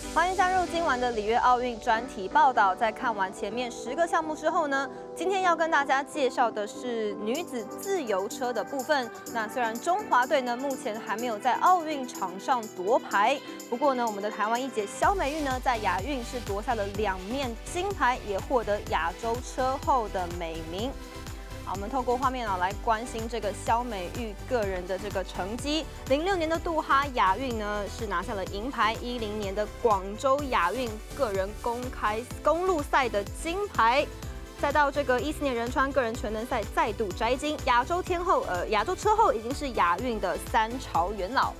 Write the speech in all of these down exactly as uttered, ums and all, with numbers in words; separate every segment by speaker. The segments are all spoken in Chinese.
Speaker 1: 欢迎加入今晚的里约奥运专题报道。在看完前面十个项目之后呢，今天要跟大家介绍的是女子自由车的部分。那虽然中华队呢目前还没有在奥运场上夺牌，不过呢，我们的台湾一姐萧美玉呢在亚运是夺下了两面金牌，也获得亚洲车后的美名。 好，我们透过画面啊来关心这个萧美玉个人的这个成绩。零六年的杜哈亚运呢是拿下了银牌，一零年的广州亚运个人公开公路赛的金牌，再到这个一四年仁川个人全能赛再度摘金。亚洲天后，呃，亚洲车后已经是亚运的三朝元老。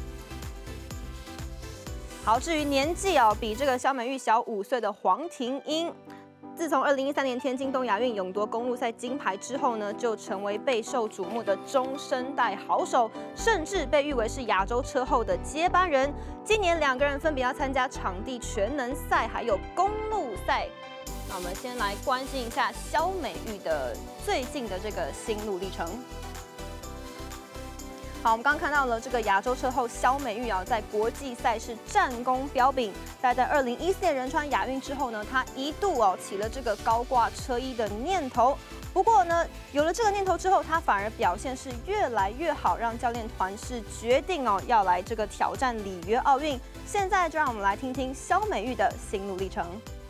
Speaker 1: 好，至于年纪哦，比这个萧美玉小五岁的黄婷英，自从二零一三年天津东亚运勇夺公路赛金牌之后呢，就成为备受瞩目的中生代好手，甚至被誉为是亚洲车后的接班人。今年两个人分别要参加场地全能赛还有公路赛。那我们先来关心一下萧美玉的最近的这个心路历程。 好，我们刚刚看到了这个亚洲车后萧美玉啊，在国际赛事战功彪炳。但在二零一四年仁川亚运之后呢，她一度哦起了这个高挂车衣的念头。不过呢，有了这个念头之后，她反而表现是越来越好，让教练团是决定哦要来这个挑战里约奥运。现在就让我们来听听萧美玉的心路历程。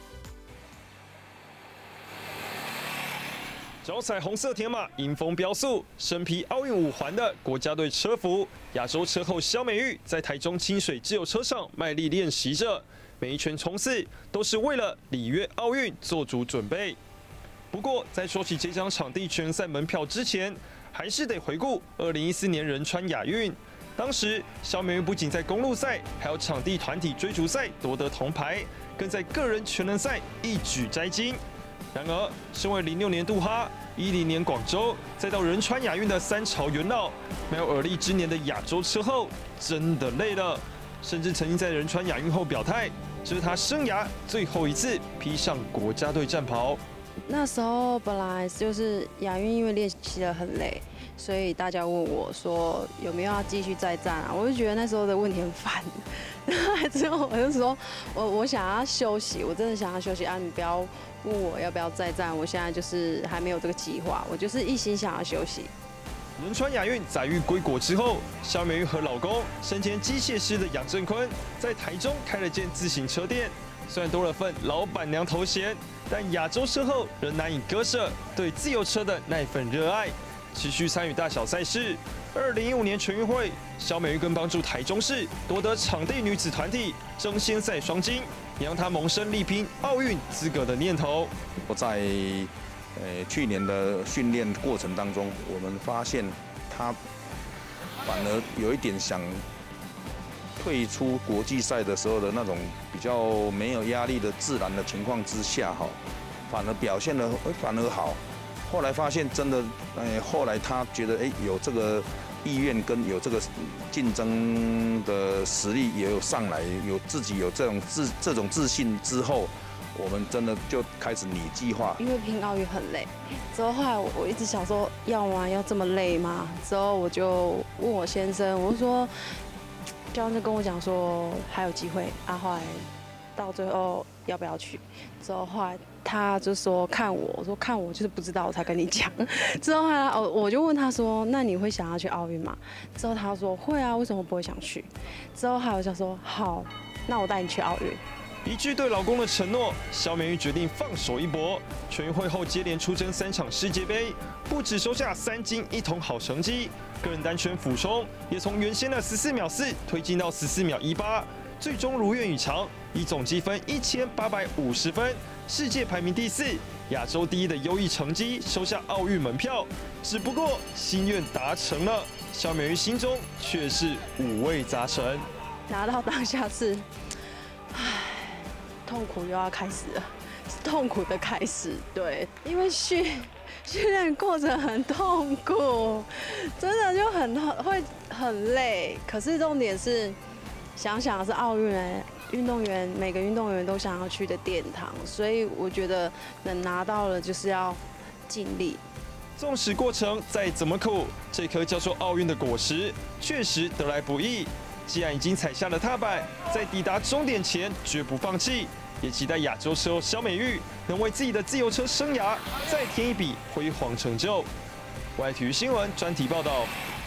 Speaker 2: 脚踩红色铁马，迎风飙速，身披奥运五环的国家队车服，亚洲车后萧美玉在台中清水自由车场卖力练习着，每一圈冲刺都是为了里约奥运做足准备。不过，在说起这张场地全赛门票之前，还是得回顾二零一四年仁川亚运。当时，萧美玉不仅在公路赛，还有场地团体追逐赛夺得铜牌，更在个人全能赛一举摘金。 然而，身为零六年杜哈、一零年广州，再到仁川亚运的三朝元老，没有耳力之年的亚洲车后，真的累了。甚至曾经在仁川亚运后表态，这是他生涯最后一次披上国家队战袍。
Speaker 3: 那时候本来就是亚运，因为练习得很累，所以大家问我说有没有要继续再战啊？我就觉得那时候的问题很烦。 之后我就说，我我想要休息，我真的想要休息啊！你不要问我要不要再战，我现在就是还没有这个计划，我就是一心想要休息。
Speaker 2: 仁川亚运载誉归国之后，萧美玉和老公身兼机械师的杨振坤，在台中开了间自行车店。虽然多了份老板娘头衔，但亚洲车后仍难以割舍对自由车的那份热爱，持续参与大小赛事。 二零一五年全运会，萧美玉更帮助台中市夺得场地女子团体争先赛双金，也让她萌生力拼奥运资格的念头。
Speaker 4: 我在呃去年的训练过程当中，我们发现她反而有一点想退出国际赛的时候的那种比较没有压力的自然的情况之下，哈，反而表现的反而好。 后来发现真的，哎，后来他觉得，哎，有这个意愿跟有这个竞争的实力也有上来，有自己有这种自这种自信之后，我们真的就开始拟计划。
Speaker 3: 因为拼奥运很累，之后后来我我一直想说，要吗？要这么累吗？之后我就问我先生，我就说，教练就跟我讲说还有机会啊。后来到最后要不要去？之后后来。 他就说看我，我说看我就是不知道，我才跟你讲。之后他，我我就问他说，那你会想要去奥运吗？之后他说会啊，为什么不会想去？之后还有想说好，那我带你去奥运。
Speaker 2: 一句对老公的承诺，萧美玉决定放手一搏。全运会后接连出征三场世界杯，不只收下三金一铜好成绩，个人单圈俯冲也从原先的十四秒四推进到十四秒一八，最终如愿以偿，以总积分一千八百五十分。 世界排名第四，亚洲第一的优异成绩，收下奥运门票。只不过心愿达成了，萧美玉心中却是五味杂陈。
Speaker 3: 拿到当下是，唉，痛苦又要开始了，是痛苦的开始。对，因为训训练过程很痛苦，真的就很会很累。可是重点是，想想是奥运哎。 运动员每个运动员都想要去的殿堂，所以我觉得能拿到了就是要尽力。
Speaker 2: 纵使过程再怎么苦，这颗叫做奥运的果实确实得来不易。 既然已经踩下了踏板，在抵达终点前绝不放弃，也期待亚洲车后萧美玉能为自己的自由车生涯再添一笔辉煌成就。外体育新闻专题报道。